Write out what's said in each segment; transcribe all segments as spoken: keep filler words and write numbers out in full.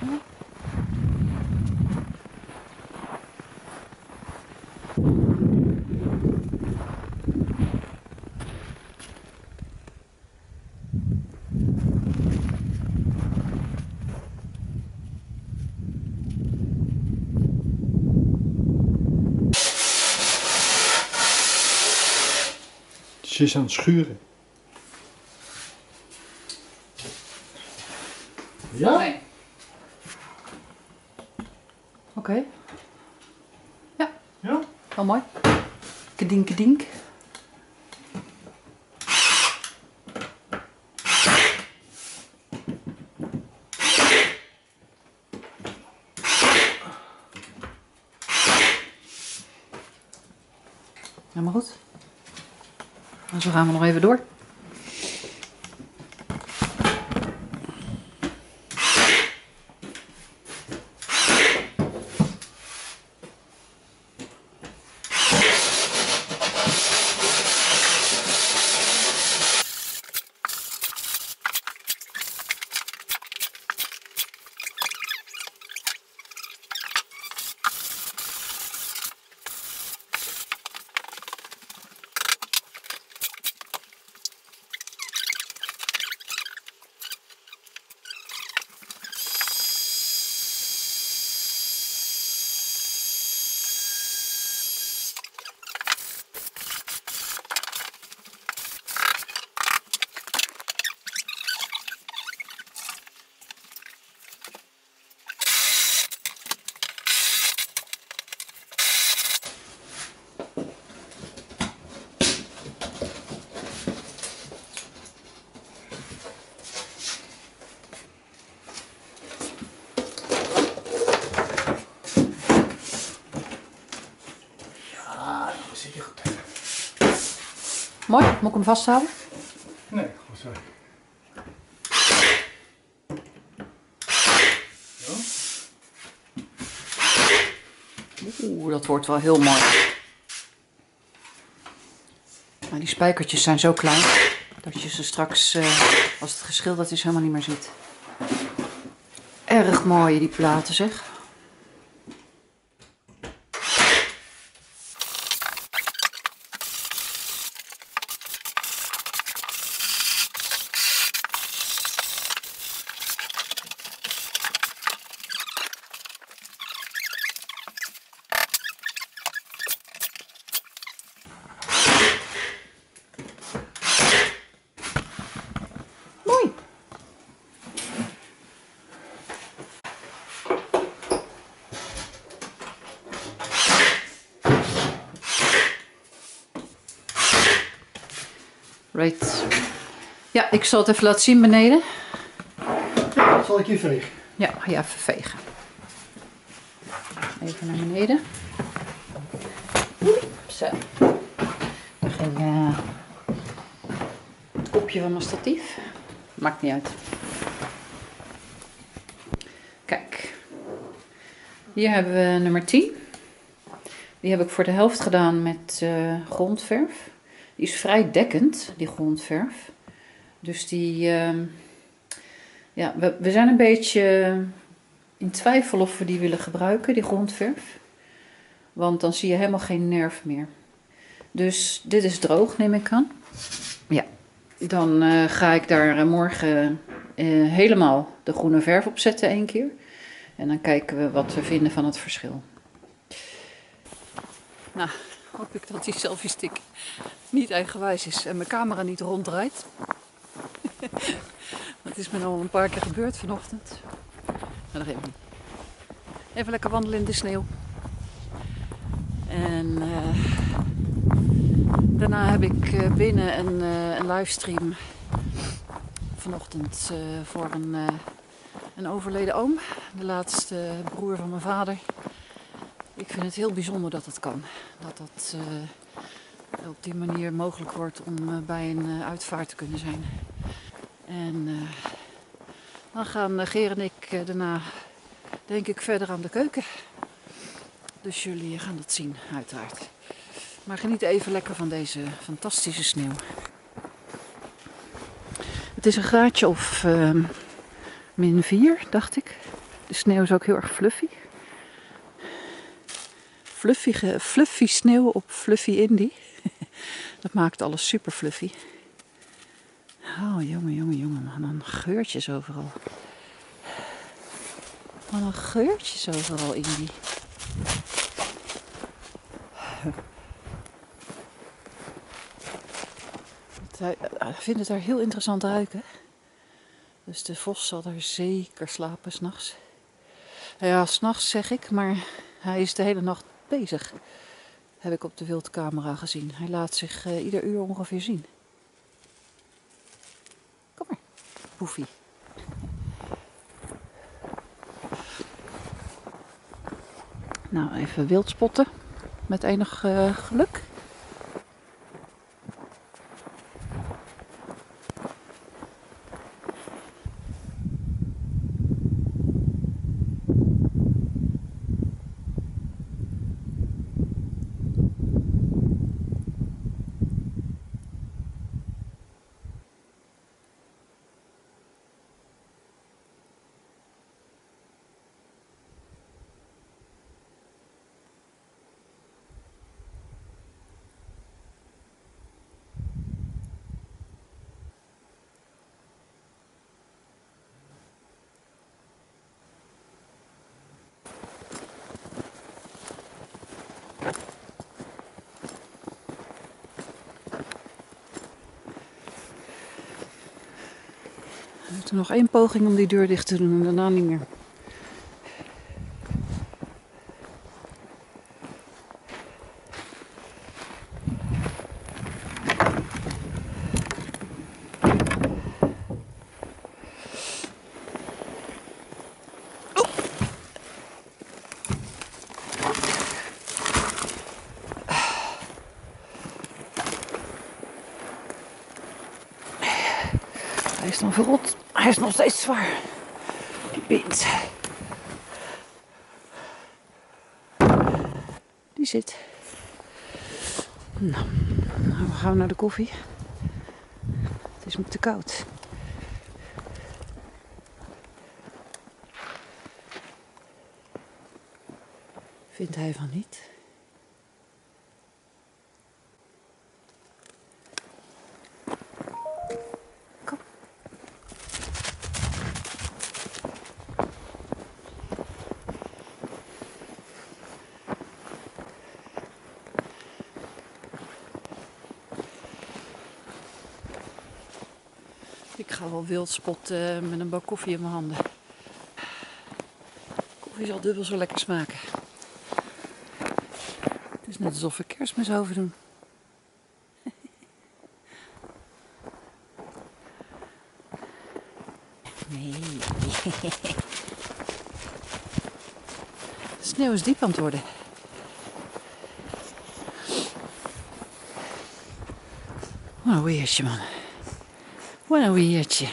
Ze is aan het schuren. Ja? Nee. Oké. Okay. Ja. Ja? Wel mooi. Kedink, kedink. Helemaal goed. En zo gaan we nog even door. Mooi, moet ik hem vasthouden? Nee, goed zo. Oeh, dat wordt wel heel mooi. Maar die spijkertjes zijn zo klein dat je ze straks, uh, als het geschilderd is, helemaal niet meer ziet. Erg mooi die platen, zeg. Right. Ja, ik zal het even laten zien beneden. Ja, dat zal ik je vegen. Ja, ga je even vegen. Even naar beneden. Zo. Daar ging uh, het kopje van mijn statief. Maakt niet uit. Kijk. Hier hebben we nummer tien. Die heb ik voor de helft gedaan met uh, grondverf. Die is vrij dekkend, die grondverf. Dus die, uh, ja, we, we zijn een beetje in twijfel of we die willen gebruiken, die grondverf. Want dan zie je helemaal geen nerf meer. Dus dit is droog, neem ik aan. Ja, dan uh, ga ik daar morgen uh, helemaal de groene verf op zetten één keer. En dan kijken we wat we vinden van het verschil. Nou, hoop ik dat die selfie stick niet eigenwijs is en mijn camera niet ronddraait. Dat is me al een paar keer gebeurd vanochtend. Maar dat geeft niet. Even lekker wandelen in de sneeuw. En uh, daarna heb ik uh, binnen een, uh, een livestream vanochtend uh, voor een, uh, een overleden oom. De laatste broer van mijn vader. Ik vind het heel bijzonder dat het kan. Dat dat uh, op die manier mogelijk wordt om uh, bij een uh, uitvaart te kunnen zijn. En uh, dan gaan uh, Geer en ik uh, daarna, denk ik, verder aan de keuken. Dus jullie gaan dat zien, uiteraard. Maar geniet even lekker van deze fantastische sneeuw. Het is een graadje of uh, min vier, dacht ik. De sneeuw is ook heel erg fluffy. Fluffy, fluffy sneeuw op fluffy indie. Dat maakt alles super fluffy. Oh, jongen, jongen, jongen. Man, dan geurtjes overal. Wat een geurtjes overal, indie. Hij vindt het daar heel interessant ruiken. Dus de vos zal er zeker slapen s'nachts. Ja, s'nachts zeg ik, maar hij is de hele nacht bezig. Heb ik op de wildcamera gezien. Hij laat zich uh, ieder uur ongeveer zien. Kom maar, Poefie. Nou, even wild spotten. Met enig uh, geluk. We moeten nog één poging om die deur dicht te doen en daarna niet meer. Hij is dan verrot. Hij is nog steeds zwaar. Die pint. Die zit. Nou, nou, we gaan naar de koffie. Het is me te koud. Vindt hij van niet? Kom. Ik ga wel wild spotten uh, met een bak koffie in mijn handen. Koffie zal dubbel zo lekker smaken. Het is net alsof we kerstmis over doen. Nee. De sneeuw is diep aan het worden. Wat een weertje, man. Wat een weertje.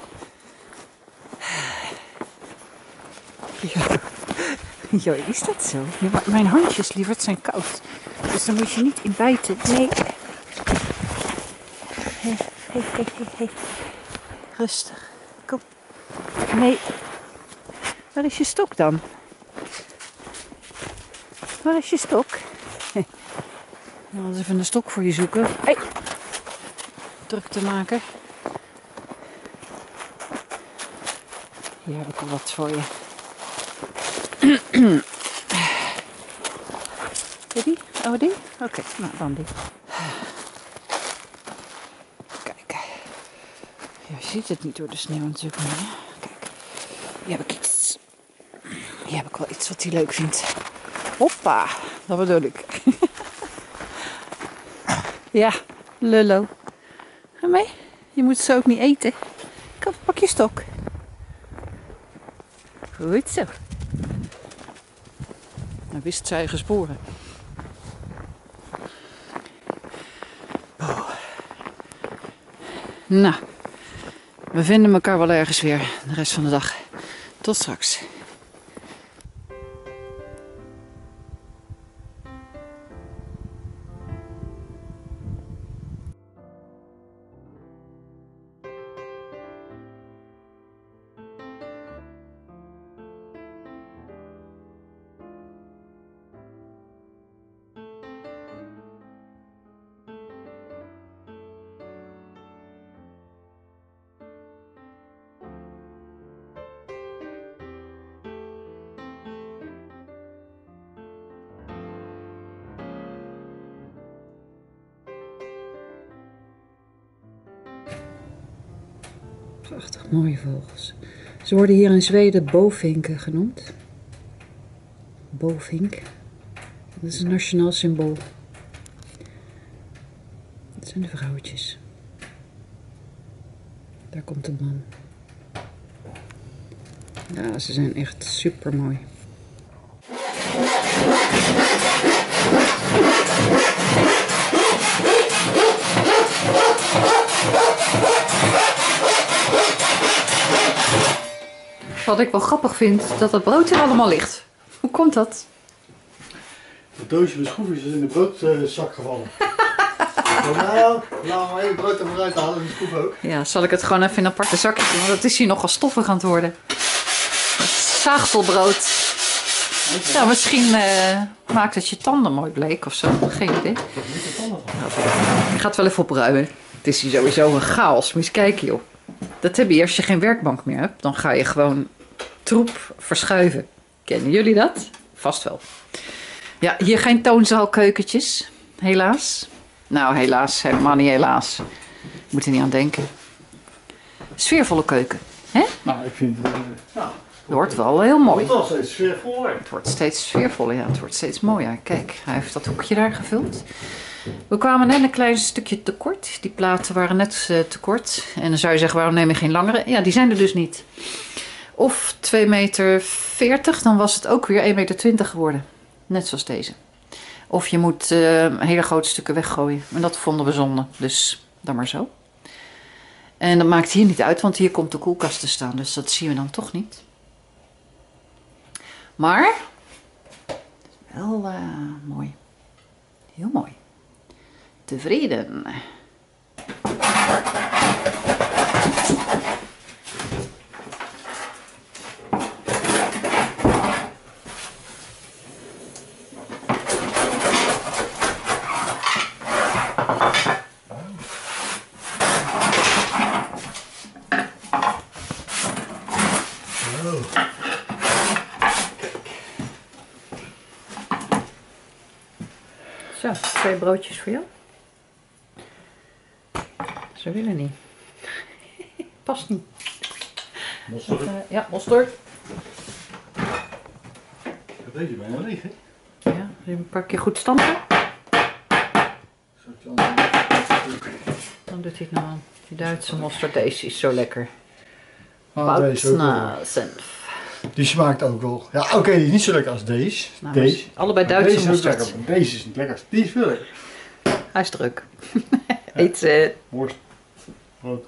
Ja. Jo, is dat zo? Ja, maar mijn handjes, lieverd, zijn koud. Dus daar moet je niet in bijten. Nee. Hey, hey, hey, hey, hey. Rustig. Kom. Nee. Waar is je stok dan? Waar is je stok? Ik ga eens even een stok voor je zoeken. Hey. Druk te maken. Hier heb ik al wat voor je. Wil die? Oh, die? Oké, okay, nou dan die. Kijk. Ja, je ziet het niet door de sneeuw natuurlijk meer. Kijk, hier heb ik iets. Hier heb ik wel iets wat hij leuk vindt. Hoppa, dat bedoel ik. Ja, lullo. Ga mee? Je moet zo ook niet eten. Kom, pak je stok. Goed zo. Dan wist zij eigen sporen. Oh. Nou, we vinden elkaar wel ergens weer de rest van de dag. Tot straks. Prachtig mooie vogels. Ze worden hier in Zweden bovinken genoemd. Bovink. Dat is een nationaal symbool. Dat zijn de vrouwtjes. Daar komt de man. Ja, ze zijn echt super mooi. Wat ik wel grappig vind, dat het brood er allemaal ligt. Hoe komt dat? Het doosje met schroefjes is in de broodzak gevallen. Nou, nou, maar één brood er vooruit halen en de schroef ook. Ja, zal ik het gewoon even in een aparte zakje doen, want het is hier nogal stoffig aan het worden. Het zaagselbrood. Nou, misschien uh, maakt het je tanden mooi bleek of zo. Geen idee. Ik ga het wel even opruimen. Het is hier sowieso een chaos. Moet je eens kijken, joh. Dat heb je als je geen werkbank meer hebt. Dan ga je gewoon troep verschuiven. Kennen jullie dat? Vast wel. Ja, hier geen toonzaalkeukentjes. Helaas. Nou, helaas. Helemaal niet helaas. Je moet er niet aan denken. Sfeervolle keuken. Hè? Nou, ik vind het... Uh, ja. Het wordt wel heel mooi. Het wordt wel steeds sfeervoller. Het wordt steeds sfeervoller, ja. Het wordt steeds mooier. Kijk, hij heeft dat hoekje daar gevuld. We kwamen net een klein stukje tekort. Die platen waren net uh, tekort. En dan zou je zeggen, waarom neem je geen langere? Ja, die zijn er dus niet. Of twee meter veertig, dan was het ook weer één meter twintig geworden. Net zoals deze. Of je moet uh, hele grote stukken weggooien. En dat vonden we zonde. Dus dan maar zo. En dat maakt hier niet uit, want hier komt de koelkast te staan. Dus dat zien we dan toch niet. Maar wel uh, mooi. Heel mooi. Tevreden. Zo, twee broodjes voor jou. Ze willen niet. Past niet. Mosterd. Uh, ja, mosterd. Deze bijna leeg, hè? Ja, een paar keer goed stampen. Dan doet hij het nou aan. Die Duitse mosterd, deze is zo lekker. Ah, deze ook wel. Senf. Die smaakt ook wel. Ja, oké, okay, die is niet zo lekker als deze. Nou, deze. Allebei Maar Duitse deze is mosterd. lekker. Deze is niet lekker. Die is veel lekker. Hij is druk. Eet uh... Worst. Brood.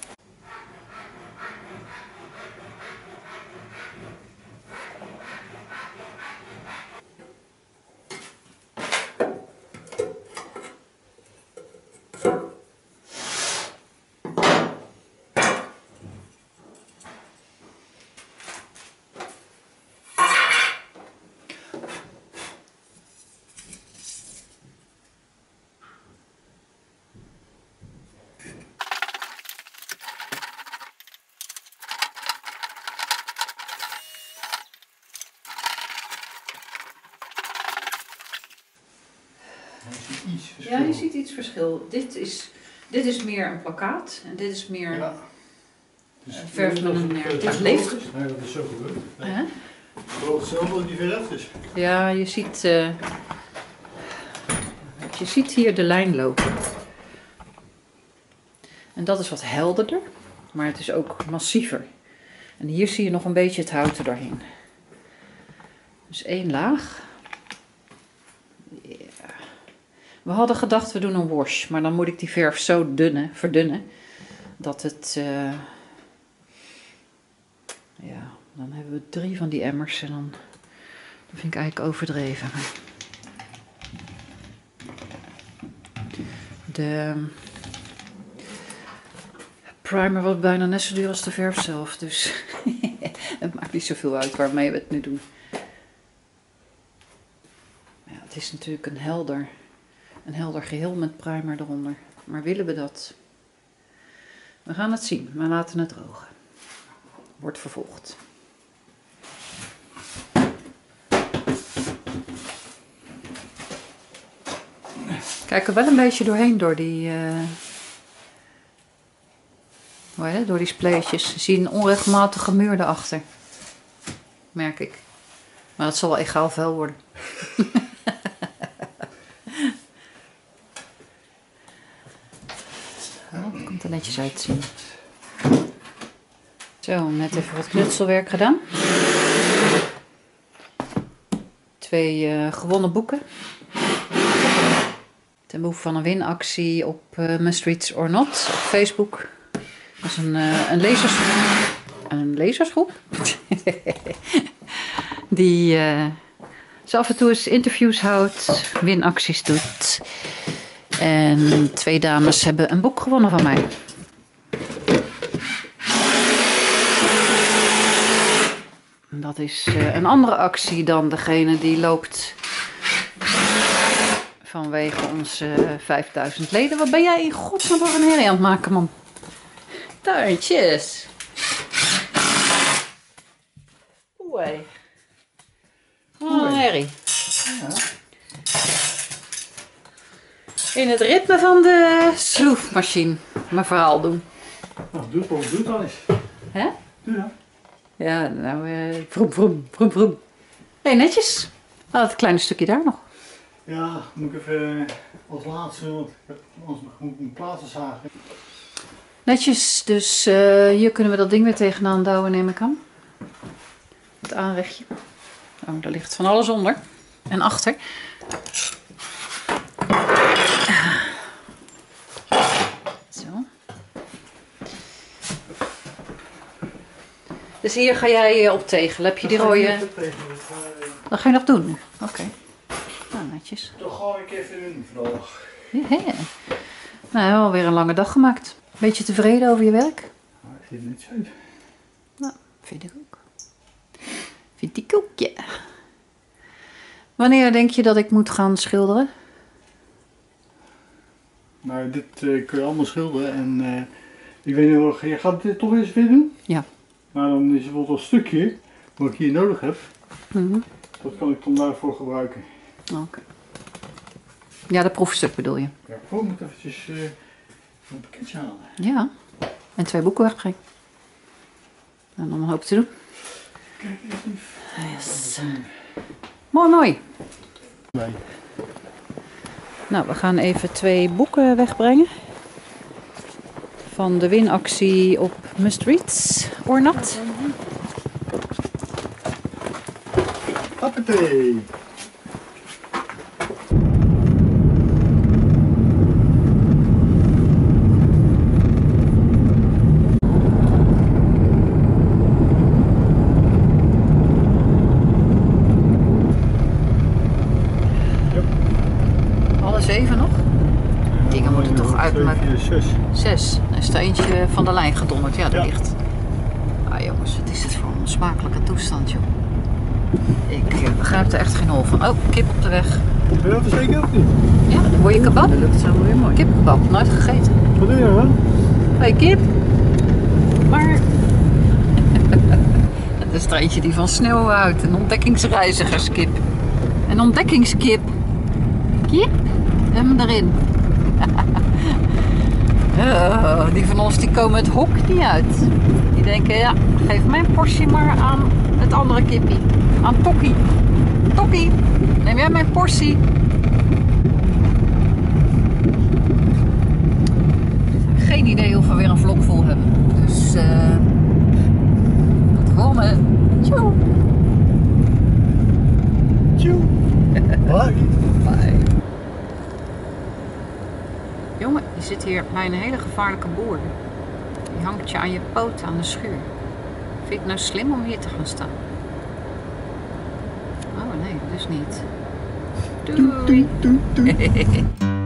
Ja, je ziet iets verschil. Dit is, dit is meer een plakkaat en dit is meer ja. Dus uh, verf met een het, het leeft. Nee, dat is zo gebeurd. Nee. Huh? Wel hetzelfde die verf is. Ja, je ziet, uh, je ziet hier de lijn lopen. En dat is wat helderder, maar het is ook massiever. En hier zie je nog een beetje het hout er doorheen. Dus één laag. Yeah. We hadden gedacht we doen een wash, maar dan moet ik die verf zo dunnen, verdunnen. Dat het, uh, ja, dan hebben we drie van die emmers en dan, dat vind ik eigenlijk overdreven. De primer was bijna net zo duur als de verf zelf, dus het maakt niet zoveel uit waarmee we het nu doen. Ja, het is natuurlijk een helder, een helder geheel met primer eronder, maar willen we dat? We gaan het zien, we laten het drogen. Wordt vervolgd. Kijk er wel een beetje doorheen door die, uh, Hoor je, door die spleetjes. Je ziet een onregelmatige muur daarachter. Merk ik. Maar dat zal wel egaal vuil worden. Oh, komt er netjes uit te zien. Zo, net even wat knutselwerk gedaan. Twee uh, gewonnen boeken. Ten behoeve van een winactie op uh, Must Read or Not op Facebook. Dat is een, uh, een, lezers, een lezersgroep. Die uh, zo af en toe eens interviews houdt, winacties doet. En twee dames hebben een boek gewonnen van mij. Dat is uh, een andere actie dan degene die loopt vanwege onze uh, vijfduizend leden. Wat ben jij in godsnaam voor een herrie aan het maken, man? Tuintjes. Oei. Oh, herrie. Ja. In het ritme van de schroefmachine mijn verhaal doen. Nou, doe het, doe het dan eens. Hè? Doe dat. Ja, nou, uh, vroom, vroom, vroom, vroom. Hé, hey, netjes. Nou, dat kleine stukje daar nog. Ja, moet ik even als laatste, want anders moet ik mijn plaatsen zagen. Netjes, dus uh, hier kunnen we dat ding weer tegenaan douwen, neem ik aan. Het aanrechtje. Oh, daar ligt van alles onder. En achter. Zo. Dus hier ga jij op tegelen. Heb je die rode... Dat ga je nog doen? Oké. Okay. Nou, netjes. Toch ga ik even in vooral. Ja. Nou, alweer een lange dag gemaakt. Beetje tevreden over je werk? Nou, ik vind het niet zo. Nou, vind ik ook. Vind ik ook, ja. Wanneer denk je dat ik moet gaan schilderen? Nou, dit uh, kun je allemaal schilderen en uh, ik weet niet of je gaat dit toch eens weer doen? Ja. Nou, dan is er bijvoorbeeld een stukje wat ik hier nodig heb. Mm-hmm. Dat kan ik dan daarvoor gebruiken. Oké. Okay. Ja, dat proefstuk bedoel je? Ja, ik moet eventjes uh, een pakketje halen. Ja. En twee boeken wegbrengen. En dan een hoop te doen. Kijk even. Yes. Mooi, mooi. Nee. Nou, we gaan even twee boeken wegbrengen. Van de winactie op Must Read or Not. Hoppatee. Zeven nog? Dingen moeten toch uitmaken. Zes. Zes. Er is er eentje van de lijn gedonderd. Ja, dat Ja. ligt. Ah jongens, wat is dit voor een onsmakelijke toestand, joh. Ik uh, begrijp er echt geen hol van. Oh, kip op de weg. Ben je dat zeker of niet? Ja, dan word je kebab. Dat is helemaal weer mooi. Kipkebab, nooit gegeten. Wat doe je nou? Hé, kip. Maar... Het is er eentje die van sneeuw houdt. Een ontdekkingsreizigerskip. Een ontdekkingskip. Kip. Hem erin. uh, die van ons die komen het hok niet uit. Die denken, ja, geef mijn portie maar aan het andere kippie. Aan Tokkie. Tokkie, neem jij mijn portie? Geen idee of we weer een vlog vol hebben. Dus, eh... Uh, tot volgende. Tjoe. Tjoe. Bye. Bye. Jongen, je zit hier bij een hele gevaarlijke boer. Die hangt je aan je poot aan de schuur. Vind je het nou slim om hier te gaan staan? Oh nee, dus niet. Doei! Doei, doei, doei.